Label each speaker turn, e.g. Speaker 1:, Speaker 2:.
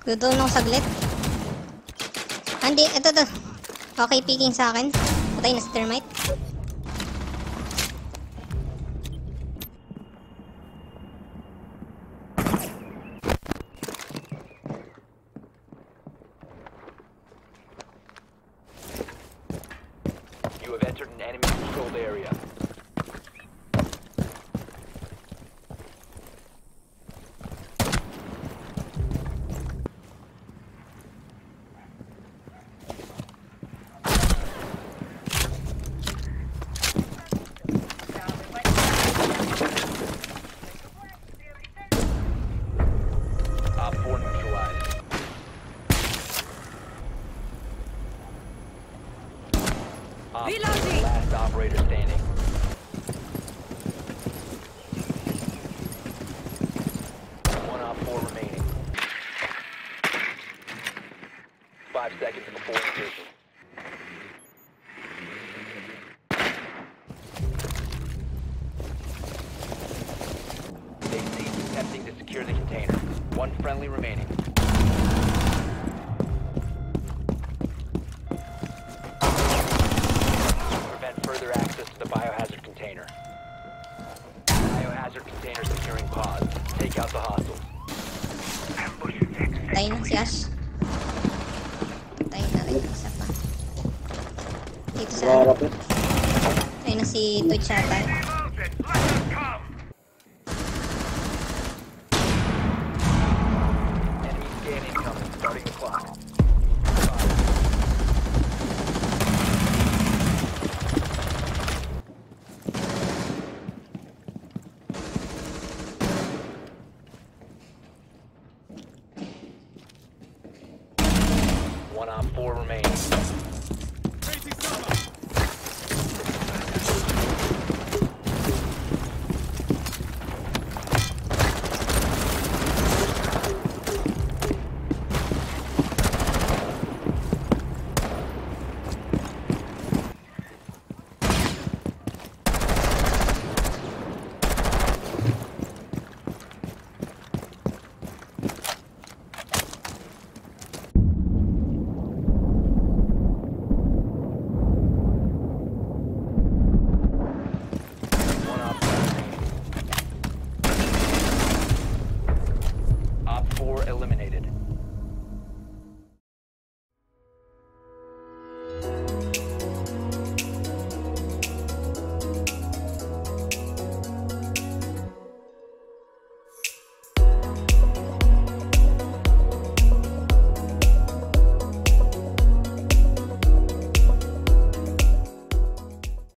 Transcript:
Speaker 1: Doon ako saglit. Hindi, ito. Okay, peeking sa akin. Patay na si Termite.
Speaker 2: You have entered an enemy-controlled area. Op 4 neutralized. Op 4 is the last operator standing. One Op 4 remaining. 5 seconds before insertion. They ceased attempting to secure the container. One friendly remaining. Prevent further access to the biohazard container. Biohazard container securing pods. Take out the hostiles.
Speaker 1: Patay na si Ash. Patay na rin. Isa pa. Dito sa ano. Patay na si Twitch ata.